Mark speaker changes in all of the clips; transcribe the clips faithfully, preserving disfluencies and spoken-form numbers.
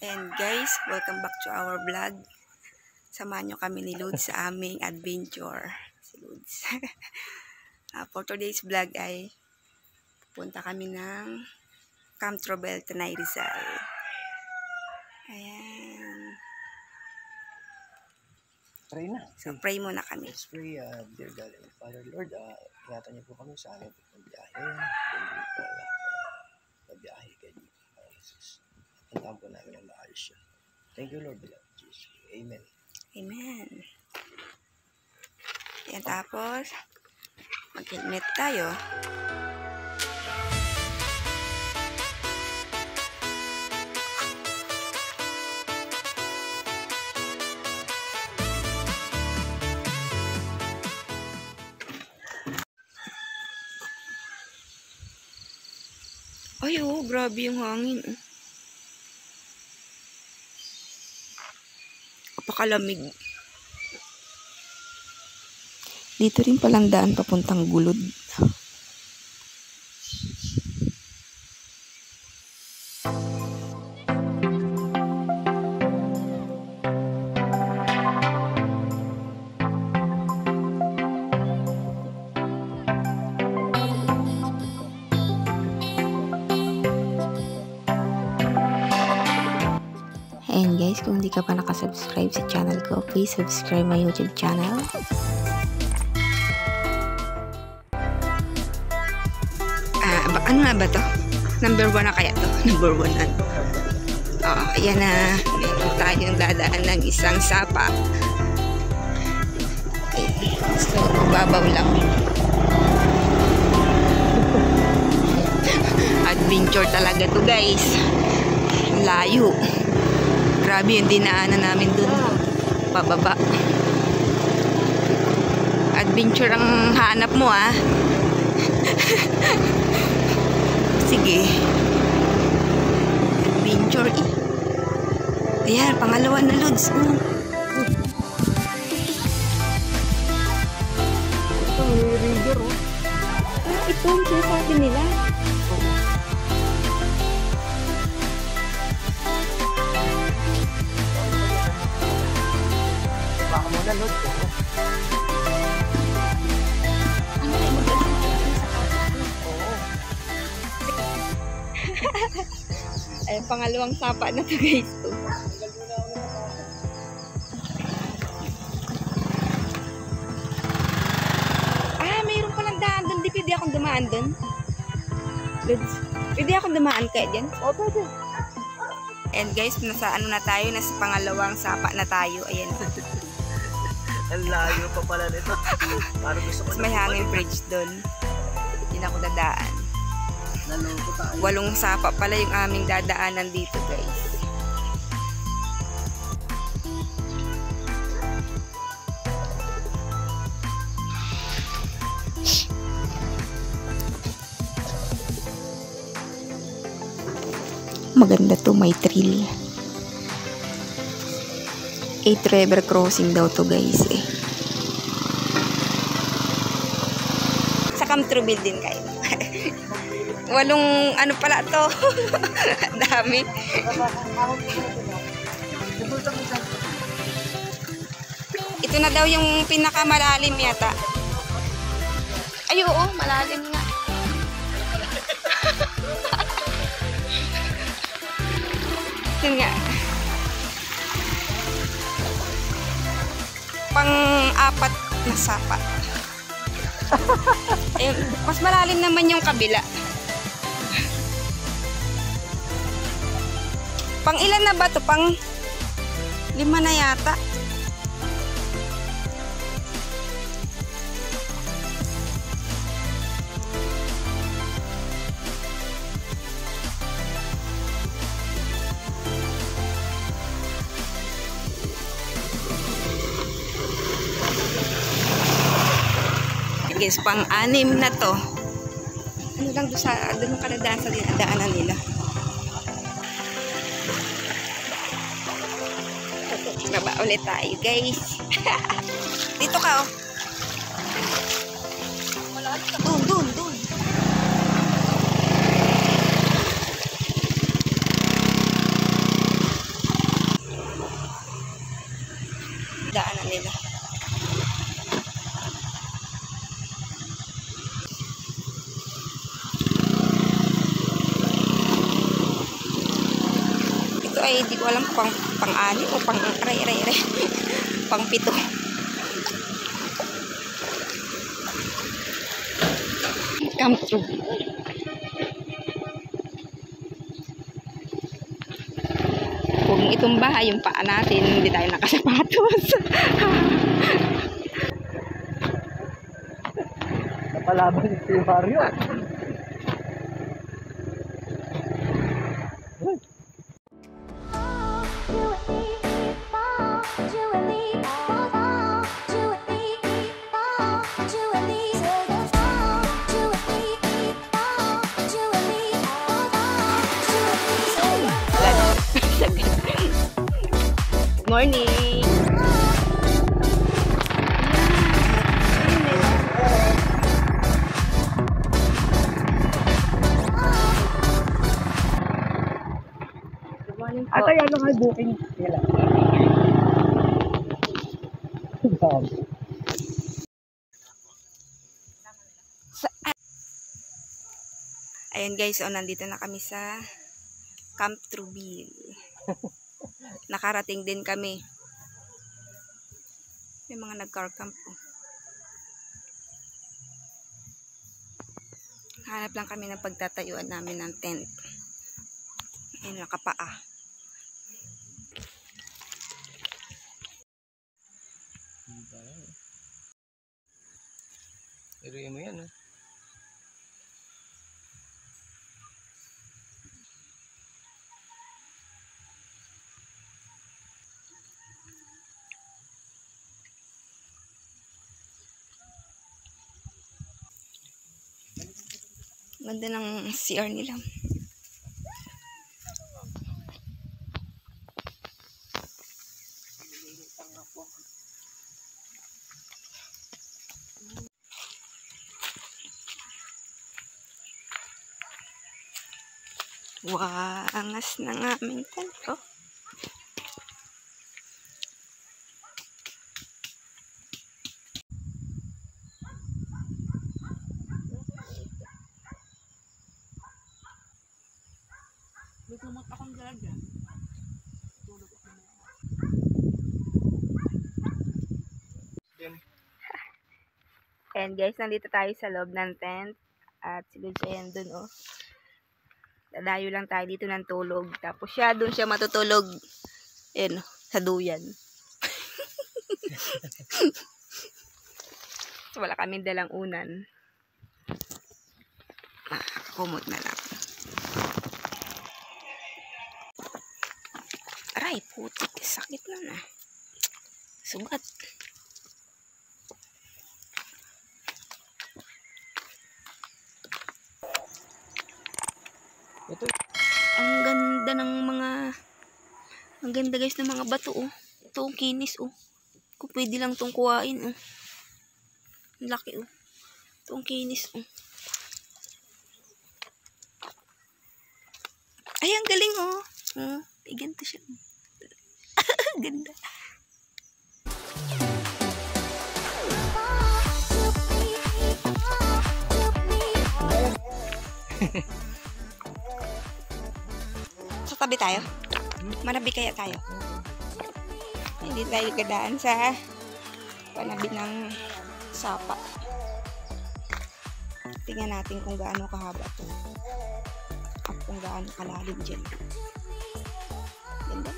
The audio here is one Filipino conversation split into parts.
Speaker 1: And guys, welcome back to our vlog. Samahan nyo kami ni Lods sa aming adventure. Si Lods. uh, for today's vlog ay pupunta kami ng Camp Trobel, Tanay Rizal. Ayan.
Speaker 2: Pray na.
Speaker 1: So pray muna kami.
Speaker 2: Let's pray, uh, dear God and Father Lord, uh, ingatan niyo po kami sa aming pagbiyahe. Hindi po uh, pagbiyahe kay Jesus. Tandaan po namin ang maayos siya. Thank you, Lord, beloved Jesus. Amen.
Speaker 1: Amen. Ayan, tapos mag-helmet tayo. Ay, oh, grabe yung hangin. Apakalamig. Dito rin palang daan papuntang Gulod. And guys, kung hindi ka pa nakasubscribe sa channel ko, please subscribe my YouTube channel. Ah, ba, ano na ba to? Number one na kaya to? Number one na. Oh, ayan na. Meron tayong dadaan ng isang sapa. Okay. So, babaw lang. Adventure talaga to, guys. Layo. Grabe yung dinaanan namin dun. Pababa. Adventure ang hanap mo, ah. Sige. Adventure, eh. Ayan, pangalawa na, Lods. Oh.
Speaker 2: Ito, may reader, oh.
Speaker 1: Ah, ito ang sinasabi nila.
Speaker 2: Baka mo na, Lord.
Speaker 1: Ano kayo magaling sa
Speaker 2: Oo.
Speaker 1: Ay, pangalawang sapa na to, guys. To. Ah, mayroon palang daan doon. Di pwede akong dumaan doon. Lods, pwede akong dumaan kaya dyan?
Speaker 2: Oo, pwede.
Speaker 1: And guys, nasa ano na tayo, nasa pangalawang sapa na tayo. Ayan.
Speaker 2: Ang layo pa pala nito. Parang gusto ko
Speaker 1: Tapos may hanging bridge doon. Hindi na ako dadaan.
Speaker 2: Naloko tayo.
Speaker 1: Walong sapa pala yung aming dadaanan dito, guys. Maganda to, may trail. Eight river crossing daw to, guys, eh. Sa Camp Trobel din kayo. Walong ano pala to. Dami. Ito na daw yung pinakamalalim yata. Ay, oo, malalim nga. Ito nga. Pang-apat na sapa. Ayun, mas malalim naman yung kabila. Pang ilan na ba to? Pang lima na yata. Guys, pang-anim na to. Ano lang doon sa, doon ka nadaan sa dinadaanan nila. Baba ulit tayo, guys. Dito ka, oh. Doon, doon, doon. pang pang pang-ani o pang aray aray aray pang pito. Come through. Kung itumba yung paa natin, hindi tayo nakasapatos.
Speaker 2: Napalaban si Mario.
Speaker 1: Morning! Good morning po.
Speaker 2: Ate, ano nga booking nila?
Speaker 1: Ayan guys, so nandito na kami sa Camp Truville. Nakarating din kami. May mga nag-car camp po. Hanap lang kami ng pagtatayuan namin ng tent. Ayan, nakapaa.
Speaker 2: Iruin mo yan, ha?
Speaker 1: Ganda ng C R nila. Wow, angas ng aming tent, oh. Lumot akong dalaga. Tulog ako na. And guys, nandito tayo sa loob ng tent. At si Lucia yan dun, oh. Dadayo lang tayo dito ng tulog. Tapos siya, dun siya matutulog. Yan, sa duyan. So, wala kaming dalang unan. Ah, kumot na lang. Aray, putik. Sakit na na. Sugat.
Speaker 2: Ito.
Speaker 1: Ang ganda ng mga... Ang ganda guys ng mga bato, oh. Ito, ang kinis, oh. Kung pwede lang itong kuhain, oh. Ang laki, oh. Ito, ang kinis, oh. Ay, ang galing, oh. Oh, ay, ganito siya. Ganda. Sa tabi tayo? Manabi kaya tayo? Hindi tayo gadaan sa panabi ng sapa. Tingnan natin kung gaano kahaba ito. At kung gaano kalalim dyan. Ganda.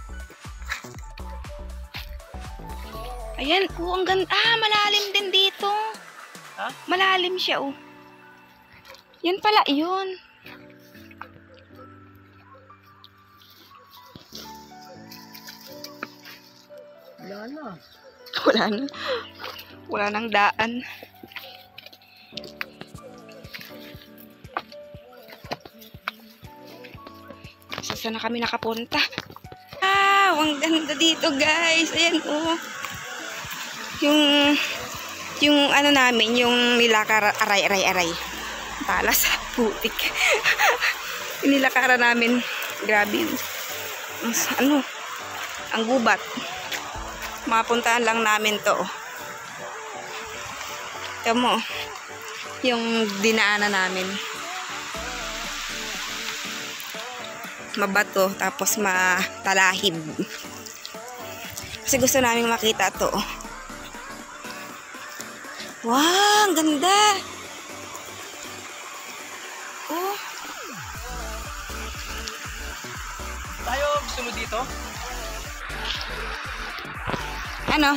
Speaker 1: Ayan, oh, ang ganda. Ah, malalim din dito.
Speaker 2: Ha?
Speaker 1: Malalim siya, oh. Yan pala, yun.
Speaker 2: Wala na.
Speaker 1: Wala na. Wala nang daan. So, saan na kami nakapunta? Wow, ang ganda dito, guys. Ayan, oh. Yung, yung ano namin, yung nilakar, aray, aray, aray. Talas, putik. Yung nilakara namin, grabe. Ano, ang gubat. Mapuntahan lang namin to. Ito mo, yung dinaanan namin. mabato tapos matalahib. Kasi gusto namin makita to. Wow, ang ganda. Oh.
Speaker 2: Tayo, gusto mo dito?
Speaker 1: Ano?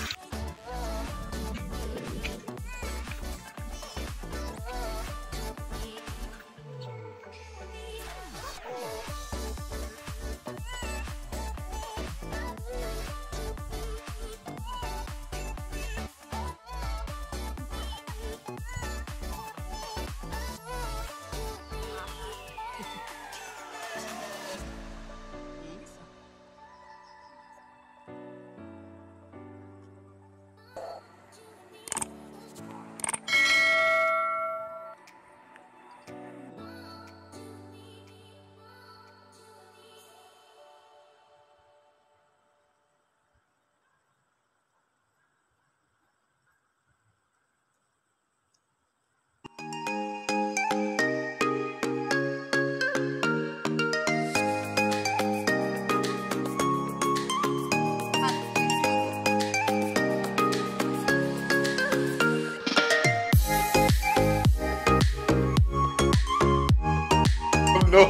Speaker 3: No.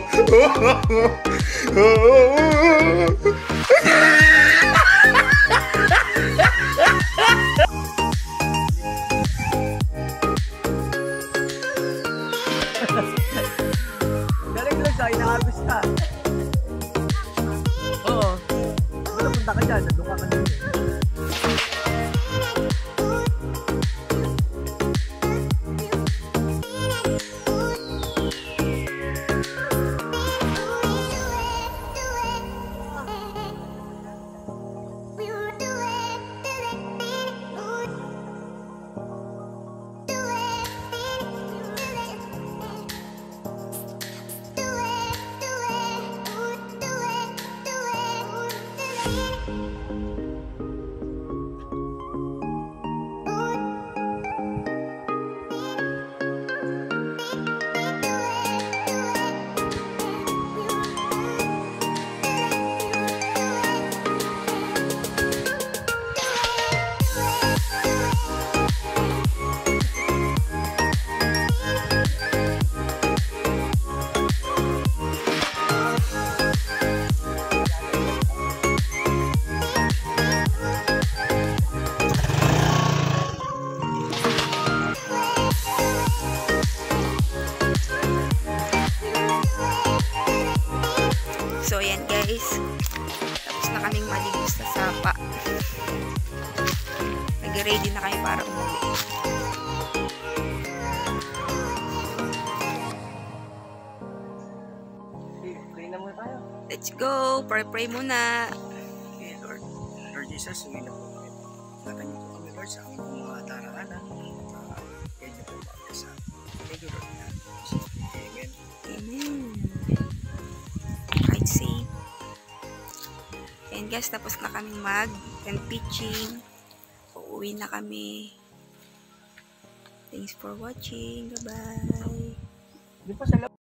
Speaker 2: Galing lang sa inaabis ka. Oo. Kung napunta ka dyan, nandun ka kanina.
Speaker 1: So, yan guys. Tapos na kaming maligo sa sapa. Nag-ready na kayo para umuwi.
Speaker 2: Pray na muna tayo.
Speaker 1: Let's go! Pray-pray muna.
Speaker 2: Okay, Lord. Lord Jesus, uwi na po kami. Ingatan niyo po kami, Lord, sa aming mga daraanan. Uh, Kaya niyo po kami sa thank you, Lord. Amen.
Speaker 1: Amen. Ride safe. And guys, tapos na kami mag and pitching. Uuwi na kami. Thanks for watching. Bye-bye.
Speaker 2: Di pa sa